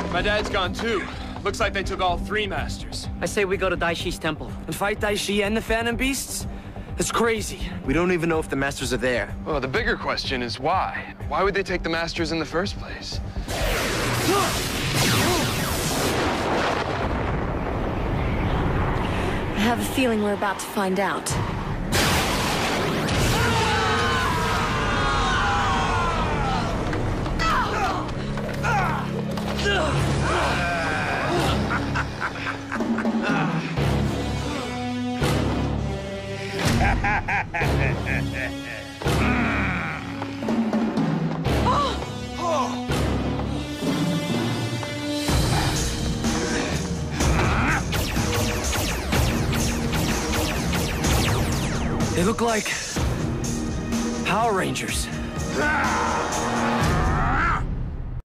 My dad's gone too. Looks like they took all 3 masters. I say we go to Daishi's temple. And fight Daishi and the Phantom Beasts? That's crazy. We don't even know if the masters are there. Well, the bigger question is why? Why would they take the masters in the first place? I have a feeling we're about to find out. They look like Power Rangers.